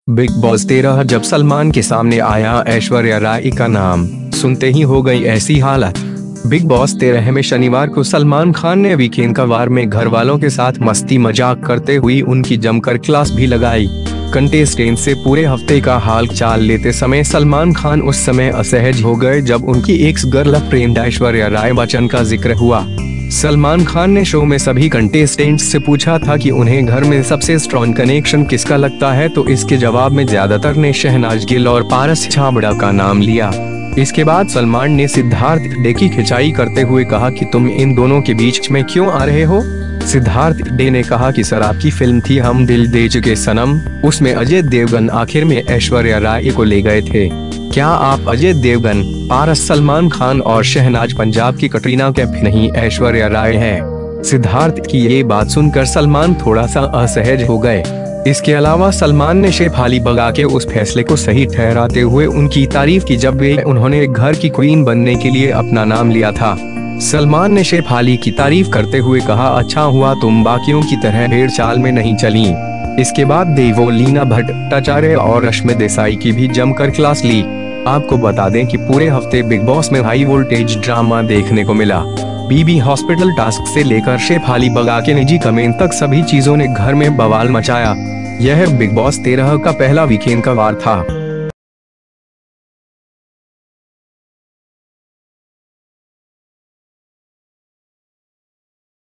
Big boss 13 जब सलमान के सामने आया, ऐश्वर्या राय का नाम सुनते ही हो गई ऐसी हालत। बिग बॉस 13 में शनिवार को सलमान खान ने वीकेंड का वार में घर वालों के साथ मस्ती मजाक करते हुए उनकी जमकर क्लास भी लगाई। कंटेस्टेंट से पूरे हफ्ते का हाल चाल लेते समय सलमान खान उस समय असहज हो गए जब उनकी एक्स गर्लफ्रेंड ऐश्वर्या राय बच्चन का जिक्र हुआ। सलमान खान ने शो में सभी कंटेस्टेंट्स से पूछा था कि उन्हें घर में सबसे स्ट्रॉन्ग कनेक्शन किसका लगता है, तो इसके जवाब में ज्यादातर ने शहनाज गिल और पारस छाबड़ा का नाम लिया। इसके बाद सलमान ने सिद्धार्थ डे की खिंचाई करते हुए कहा कि तुम इन दोनों के बीच में क्यों आ रहे हो। सिद्धार्थ डे ने कहा कि सर आपकी फिल्म थी हम दिल दे चुके सनम, उसमें अजय देवगन आखिर में ऐश्वर्या राय को ले गए थे। क्या आप अजय देवगन, पारस सलमान खान और शहनाज पंजाब की कटरीना कैफ नहीं ऐश्वर्या राय है। सिद्धार्थ की ये बात सुनकर सलमान थोड़ा सा असहज हो गए। इसके अलावा सलमान ने शेफाली बगा के उस फैसले को सही ठहराते हुए उनकी तारीफ की जब उन्होंने घर की क्वीन बनने के लिए अपना नाम लिया था। सलमान ने शेफाली की तारीफ करते हुए कहा, अच्छा हुआ तुम बाकियों की तरह भेड़ चाल में नहीं चली। इसके बाद देवोलीना भट्टाचार्य और रश्मि देसाई की भी जमकर क्लास ली। आपको बता दें कि पूरे हफ्ते बिग बॉस में हाई वोल्टेज ड्रामा देखने को मिला। बीबी हॉस्पिटल टास्क से लेकर शेफाली बगा के निजी कमेंट तक सभी चीजों ने घर में बवाल मचाया। यह बिग बॉस 13 का पहला वीकेंड का वार था।